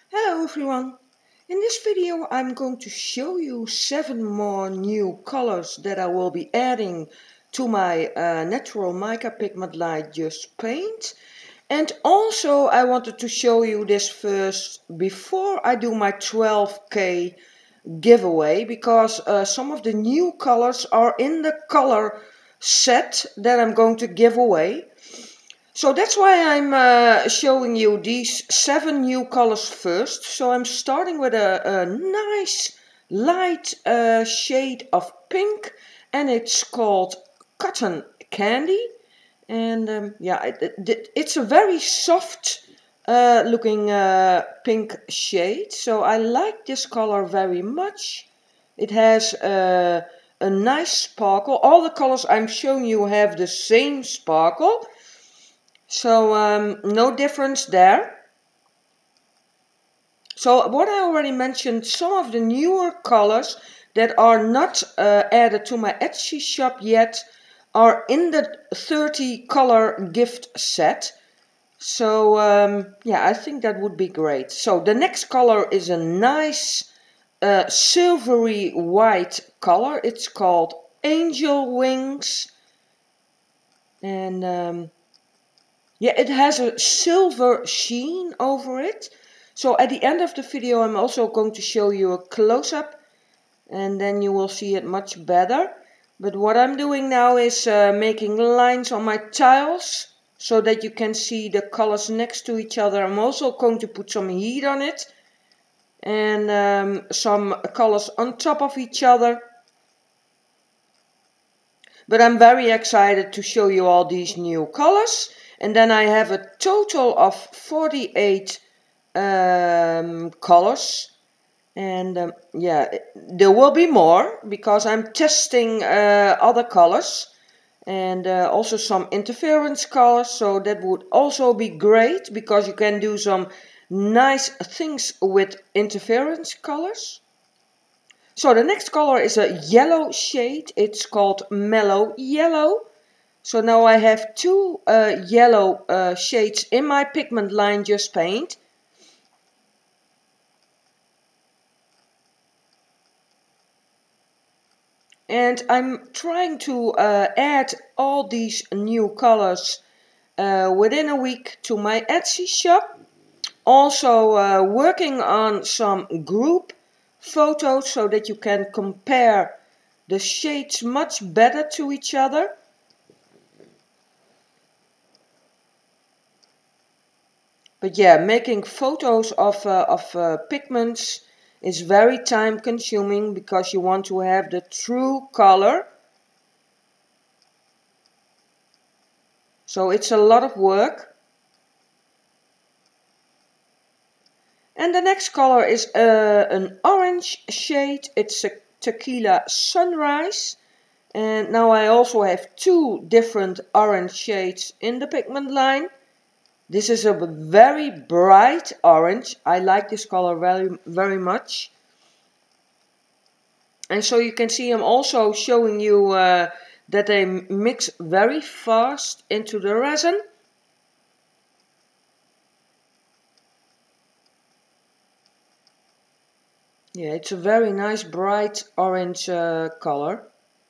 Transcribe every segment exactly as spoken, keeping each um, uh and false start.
Hello everyone! In this video I'm going to show you seven more new colors that I will be adding to my uh, natural mica pigment line Just Paint. And also I wanted to show you this first before I do my twelve K giveaway, because uh, some of the new colors are in the color set that I'm going to give away. So that's why I'm uh, showing you these seven new colors first. So I'm starting with a, a nice light uh, shade of pink, and it's called Cotton Candy. And um, yeah, it, it, it's a very soft uh, looking uh, pink shade. So I like this color very much. It has uh, a nice sparkle. All the colors I'm showing you have the same sparkle. So um, no difference there. So what I already mentioned, some of the newer colors that are not uh, added to my Etsy shop yet are in the thirty color gift set. So um, yeah, I think that would be great. So the next color is a nice uh, silvery white color. It's called Angel Wings. And um, yeah, it has a silver sheen over it. So at the end of the video I'm also going to show you a close-up, and then you will see it much better. But what I'm doing now is uh, making lines on my tiles so that you can see the colors next to each other. I'm also going to put some heat on it and um, some colors on top of each other. But I'm very excited to show you all these new colors. And then I have a total of forty-eight um, colors. And um, yeah, there will be more because I'm testing uh, other colors. And uh, also some interference colors. So that would also be great because you can do some nice things with interference colors. So the next color is a yellow shade. It's called Mellow Yellow. So now I have two uh, yellow uh, shades in my pigment line Just Paint. And I'm trying to uh, add all these new colors uh, within a week to my Etsy shop. Also uh, working on some group photos so that you can compare the shades much better to each other. But yeah, making photos of, uh, of uh, pigments is very time consuming because you want to have the true color. So it's a lot of work. And the next color is uh, an orange shade. It's a Tequila Sunrise. And now I also have two different orange shades in the pigment line. This is a very bright orange. I like this color very, very much. And so you can see I'm also showing you uh, that they mix very fast into the resin. Yeah, it's a very nice bright orange uh, color.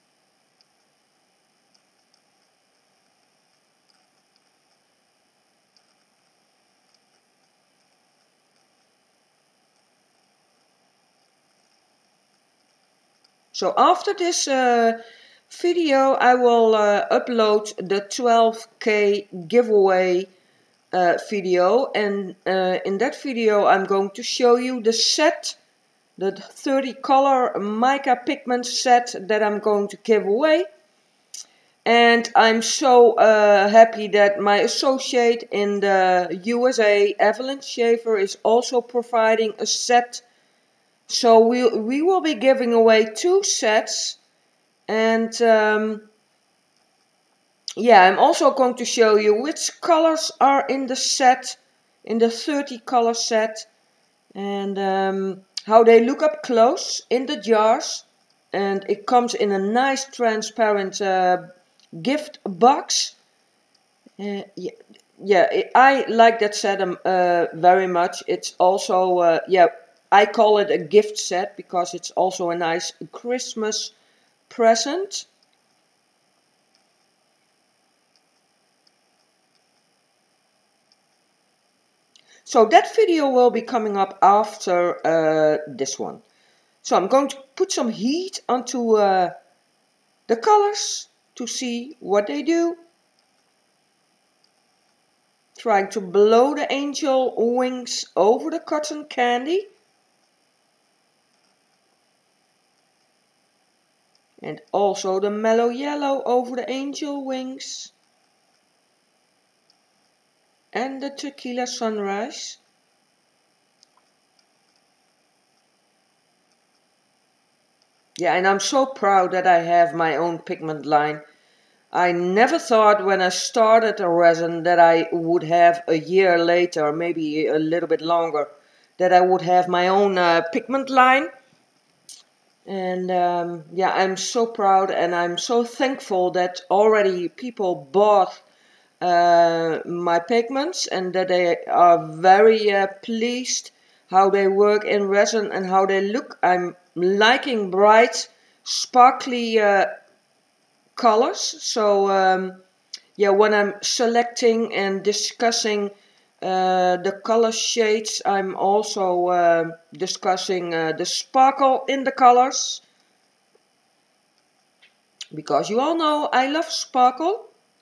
So after this uh, video I will uh, upload the twelve K giveaway uh, video, and uh, in that video I'm going to show you the set, the thirty color mica pigment set that I'm going to give away. And I'm so uh, happy that my associate in the U S A, Evelyn Schaefer, is also providing a set. So we, we will be giving away two sets. And um, yeah, I'm also going to show you which colors are in the set, in the thirty color set. And um, how they look up close in the jars. And it comes in a nice transparent uh, gift box. Uh, yeah, yeah, it, I like that set um, uh, very much. It's also, uh, yeah, I call it a gift set because it's also a nice Christmas present. So that video will be coming up after uh, this one. So I'm going to put some heat onto uh, the colors to see what they do. Trying to blow the angel wings over the cotton candy. And also the mellow yellow over the angel wings. And the tequila sunrise. Yeah, and I'm so proud that I have my own pigment line. I never thought when I started a resin that I would have a year later, maybe a little bit longer, that I would have my own uh, pigment line. And um, yeah, I'm so proud and I'm so thankful that already people bought uh, my pigments and that they are very uh, pleased how they work in resin and how they look. I'm liking bright, sparkly uh, colors. So um, yeah, when I'm selecting and discussing uh, the color shades, I'm also uh, discussing uh, the sparkle in the colors. Because you all know I love sparkle.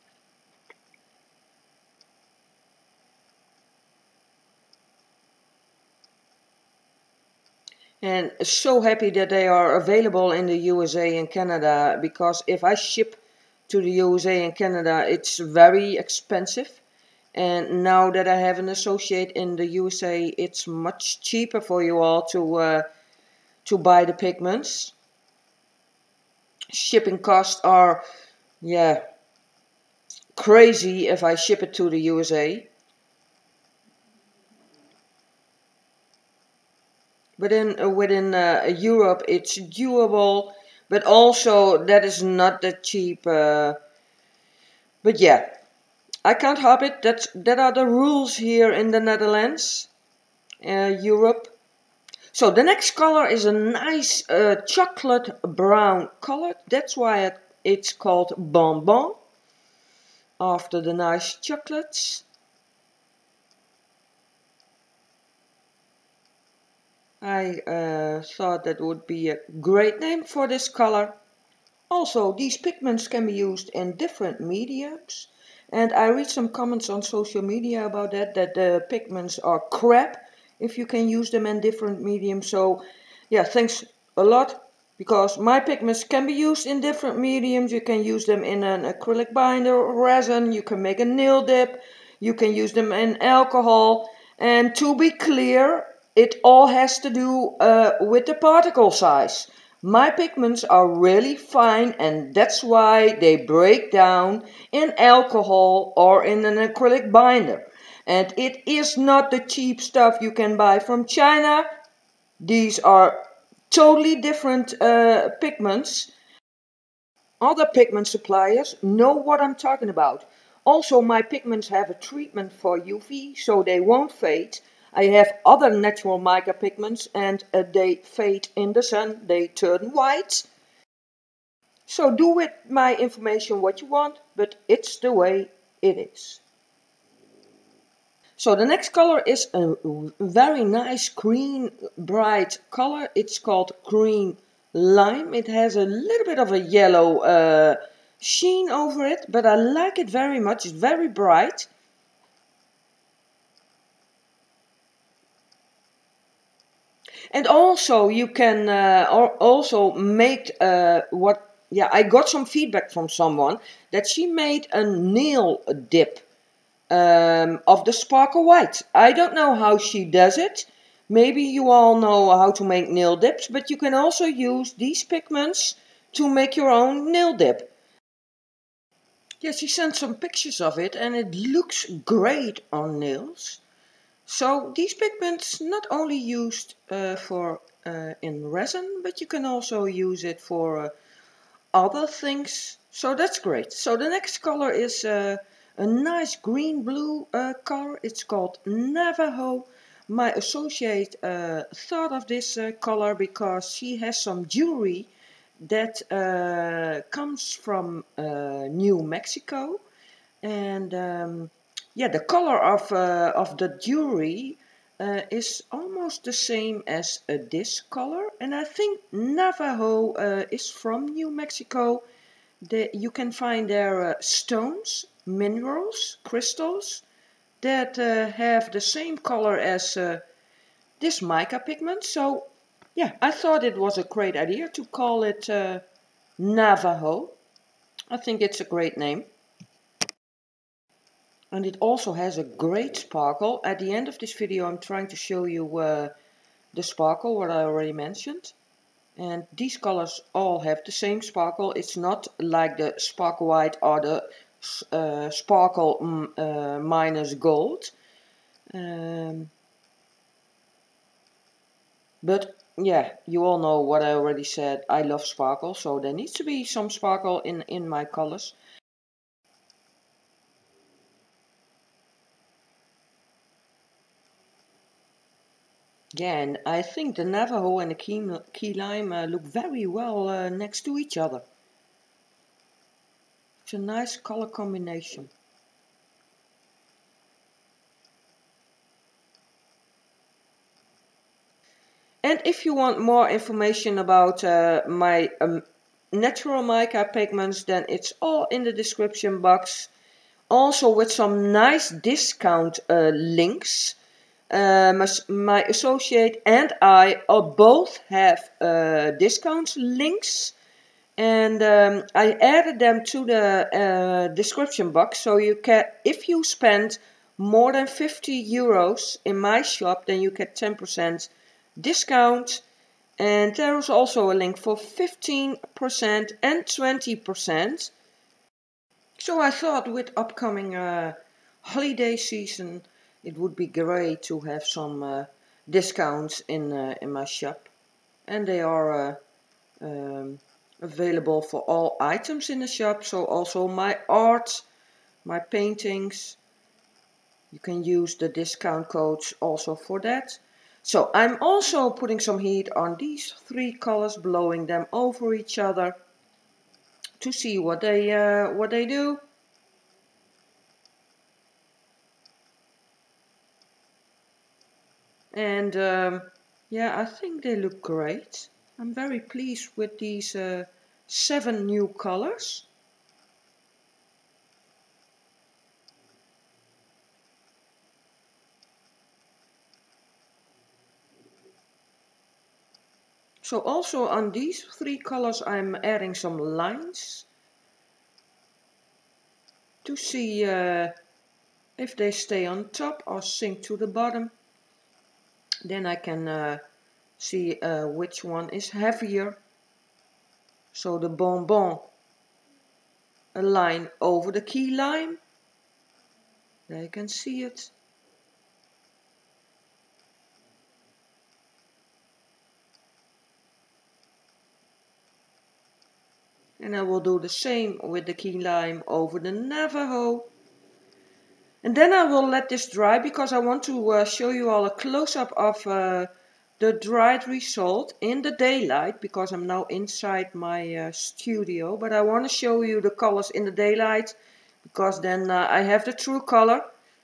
And so happy that they are available in the U S A and Canada, because if I ship to the U S A and Canada, it's very expensive. And now that I have an associate in the U S A, it's much cheaper for you all to uh, to buy the pigments. Shipping costs are, yeah, crazy if I ship it to the U S A. But in, uh, within uh, Europe, it's doable, but also that is not that cheap. Uh, but yeah, I can't help it. That's, that are the rules here in the Netherlands, uh, Europe. So the next color is a nice uh, chocolate brown color. That's why it, it's called Bonbon, after the nice chocolates. I uh, thought that would be a great name for this color. Also, these pigments can be used in different mediums. And I read some comments on social media about that, that the pigments are crap if you can use them in different mediums. So, yeah, thanks a lot. Because my pigments can be used in different mediums. You can use them in an acrylic binder, resin, you can make a nail dip, you can use them in alcohol. And to be clear, it all has to do uh, with the particle size. My pigments are really fine, and that's why they break down in alcohol or in an acrylic binder. And it is not the cheap stuff you can buy from China. These are totally different uh, pigments. Other pigment suppliers know what I'm talking about. Also, my pigments have a treatment for U V, so they won't fade. I have other natural mica pigments and uh, they fade in the sun, they turn white. So do with my information what you want, but it's the way it is. So the next color is a very nice green bright color. It's called green lime. It has a little bit of a yellow uh, sheen over it, but I like it very much. It's very bright. And also you can uh, also make uh, what, yeah, I got some feedback from someone that she made a nail dip um, of the sparkle white. I don't know how she does it. Maybe you all know how to make nail dips, but you can also use these pigments to make your own nail dip. Yeah, she sent some pictures of it and it looks great on nails. So these pigments not only used uh, for uh, in resin, but you can also use it for uh, other things. So that's great. So the next color is uh, a nice green blue uh, color. It's called Navajo. My associate uh, thought of this uh, color because she has some jewelry that uh, comes from uh, New Mexico, and um, yeah, the color of uh, of the jewelry uh, is almost the same as uh, this color, and I think Navajo uh, is from New Mexico. The, you can find there uh, stones, minerals, crystals that uh, have the same color as uh, this mica pigment. So yeah, I thought it was a great idea to call it uh, Navajo. I think it's a great name. And it also has a great sparkle. At the end of this video I'm trying to show you uh, the sparkle, what I already mentioned. And these colors all have the same sparkle. It's not like the sparkle white or the uh, sparkle mm, uh, minus gold. Um, but yeah, you all know what I already said. I love sparkle, so there needs to be some sparkle in, in my colors. Yeah, and I think the Navajo and the key, key lime uh, look very well uh, next to each other. It's a nice color combination. And if you want more information about uh, my um, natural mica pigments, then it's all in the description box. Also with some nice discount uh, links. Uh, my, my associate and I uh, both have uh, discount links, and um, I added them to the uh, description box, so you can, if you spend more than fifty euros in my shop, then you get ten percent discount. And there is also a link for fifteen percent and twenty percent. So I thought with upcoming uh, holiday season it would be great to have some uh, discounts in, uh, in my shop. And they are uh, um, available for all items in the shop, so also my art, my paintings. You can use the discount codes also for that. So I'm also putting some heat on these three colors, blowing them over each other to see what they uh, what they do. And um, yeah, I think they look great. I'm very pleased with these uh, seven new colors. So also on these three colors I'm adding some lines to see uh, if they stay on top or sink to the bottom. Then I can uh, see uh, which one is heavier. So the bonbon, a line over the key lime. There you can see it. And I will do the same with the key lime over the Navajo. And then I will let this dry because I want to uh, show you all a close-up of uh, the dried result in the daylight, because I'm now inside my uh, studio. But I want to show you the colors in the daylight because then uh, I have the true color.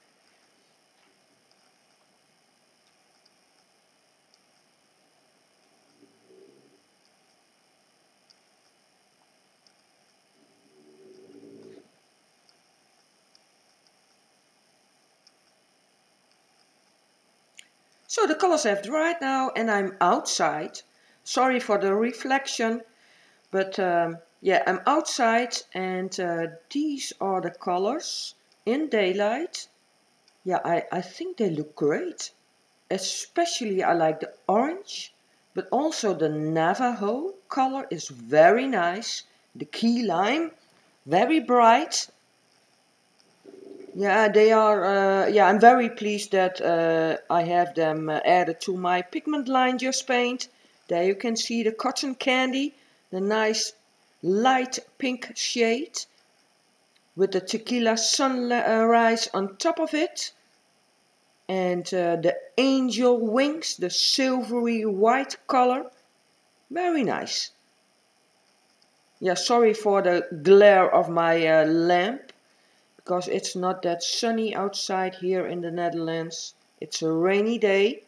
So the colors have dried now and I'm outside. Sorry for the reflection, but um, yeah, I'm outside, and uh, these are the colors in daylight. Yeah, I, I think they look great. Especially I like the orange, but also the Navajo color is very nice. The key lime, very bright. Yeah, they are, uh, yeah, I'm very pleased that uh, I have them uh, added to my pigment line Just Paint. There you can see the cotton candy, the nice light pink shade. with the tequila sunrise on top of it. And uh, the angel wings, the silvery white color. Very nice. Yeah, sorry for the glare of my uh, lamp, because it's not that sunny outside here in the Netherlands. It's a rainy day,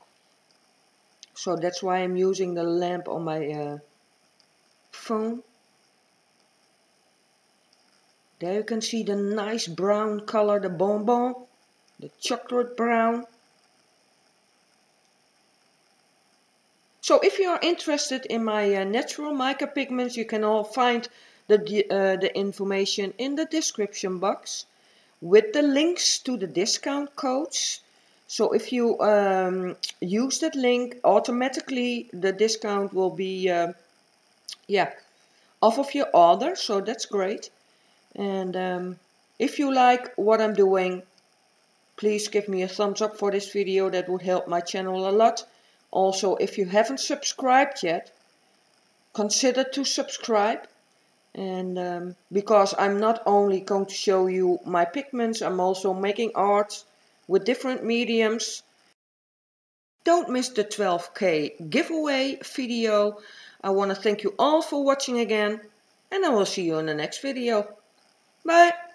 so that's why I'm using the lamp on my uh, phone. There you can see the nice brown color, the bonbon, the chocolate brown. So if you are interested in my uh, natural mica pigments, you can all find the, uh, the information in the description box with the links to the discount codes. So if you um, use that link, automatically the discount will be uh, yeah, off of your order, so that's great. And um, if you like what I'm doing, please give me a thumbs up for this video, that would help my channel a lot. Also, if you haven't subscribed yet, consider to subscribe. And um, because I'm not only going to show you my pigments, I'm also making art with different mediums. Don't miss the twelve K giveaway video. I want to thank you all for watching again, and I will see you in the next video. Bye!